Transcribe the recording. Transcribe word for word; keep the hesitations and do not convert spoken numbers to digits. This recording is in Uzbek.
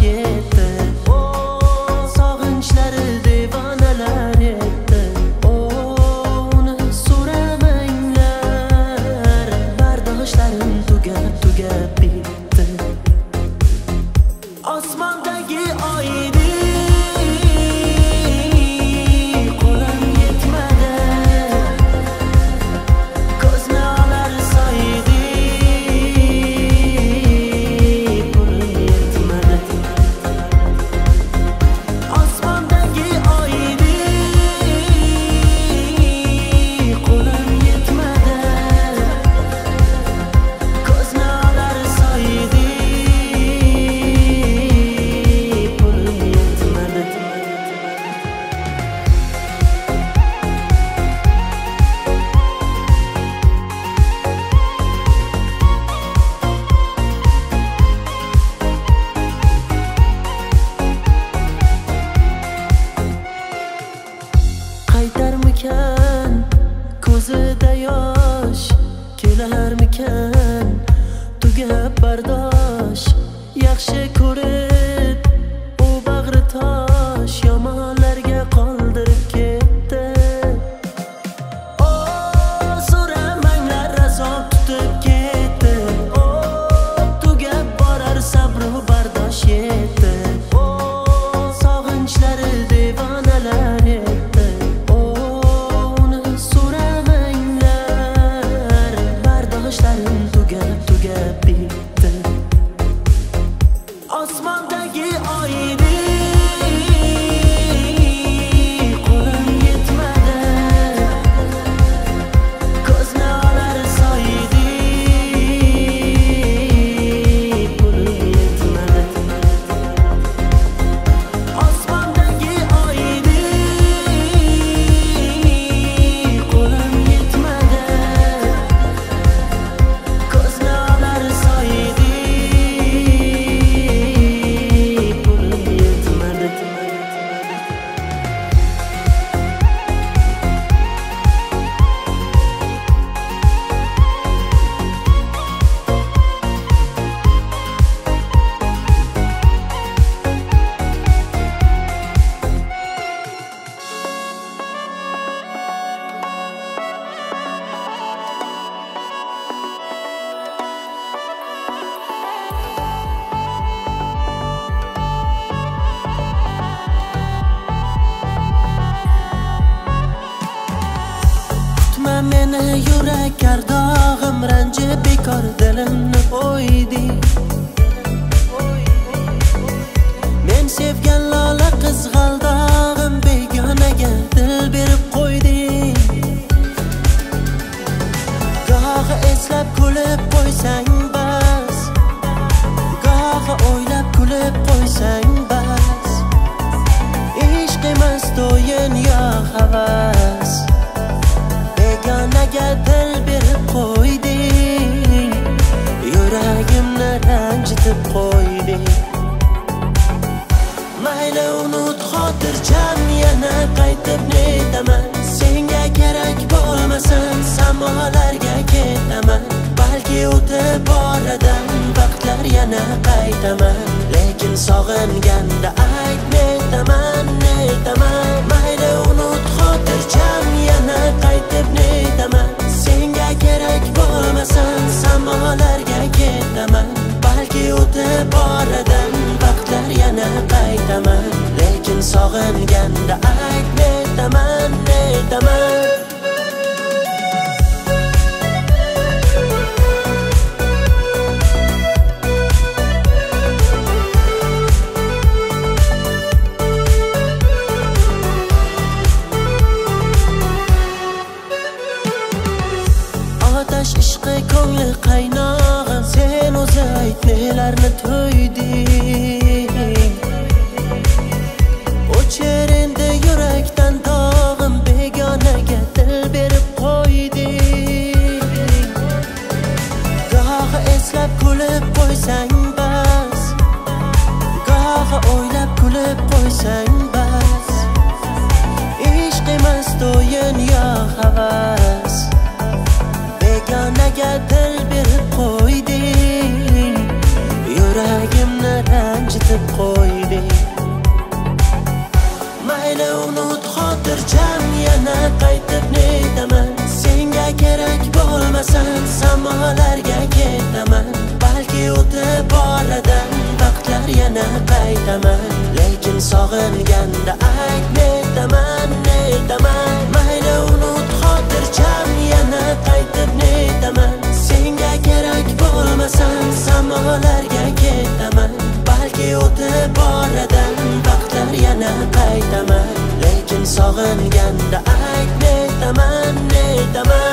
yetdi. Sog'inchlari devonalar etdi. Uni so'ramanglar, bardoshlarim tugab tugab bitdi. Osmondagi oydek qo'lim yetmadi, ko'zni olar soydek pulim yetmadi. Osmondagi oydek qo'lim yetmadi, ko'zni olar soydek pulim yetmadi. Qaytarmikan ko'zida yosh, kelarmikan tugab bardosh. Yaxshi ko'rib u bag'ri tosh, yomonlarga qoldirib ketdi. O so'ramanglar, azob tutib ketdi. O tugab borar sabr u bardosh yetdi. O sog'inchlari devonalar etdi. Uni so'ramanglar, bardoshlarim tugab tugab bitdi. Osmondagi oydek qo'lim yetmadi, ko'zni olar soydek pulim yetmadi. Osmondagi oydek qo'lim yetmadi, ko'zni olar soydek pulim yetmadi. Kutma meni yurak kardog'im, ranjib bekor dilimni o'ydi. Men sevgan lola qizg'aldog'im, begonaga dil berib qo'ydi. Gohi eslab kulib qo'ysang bas, gohi o'ylab kulib qo'ysang bas. Ishq emas to'yin yo havas, begonaga dil berib qo'yding, yuragimni ranjitib qo'yding. Mayli unut xotirjam, yana qaytib netaman. Senga kerak bo'lmasam, samolarga ketaman. Balki o'tib oradan vaqtlar yana qaytaman. Lekin sog'inganda ayt netaman, netaman. Mayli unut xotirjam, yana qaytib netaman. Senga kerak bo'lmasam, samolarga ketaman. Balki o'tib oradan vaqtlar yana qaytaman. Lekin sog'inganda ayt netaman, netaman. Otash ishqi ko'ngli qaynog'im, sen o'zi ayt nelarni to'yding. O'chir endi yurakdan dog'im, begonaga dil berib qo'yding. Gohi eslab kulib qo'ysang bas, gohi o'ylab kulib qo'ysang bas. Ishq emas to'yin yo havas, begonaga dil berib unutib qo'yding. Mayli unut xotirjam, yana qaytib netaman. Senga kerak bo'lmasan, samolarga ketaman. Balki o'tib oradan vaqtlar yana qaytaman. Lekin sog'inganda ayt netaman, netaman. Mayli unut xotirjam, yana qaytib netaman. Senga kerak bo'lmasan, samolarga ketaman. Balki o'tib oradan vaqtlar yana qaytaman. Lekin sog'inganda ayt netaman, netaman.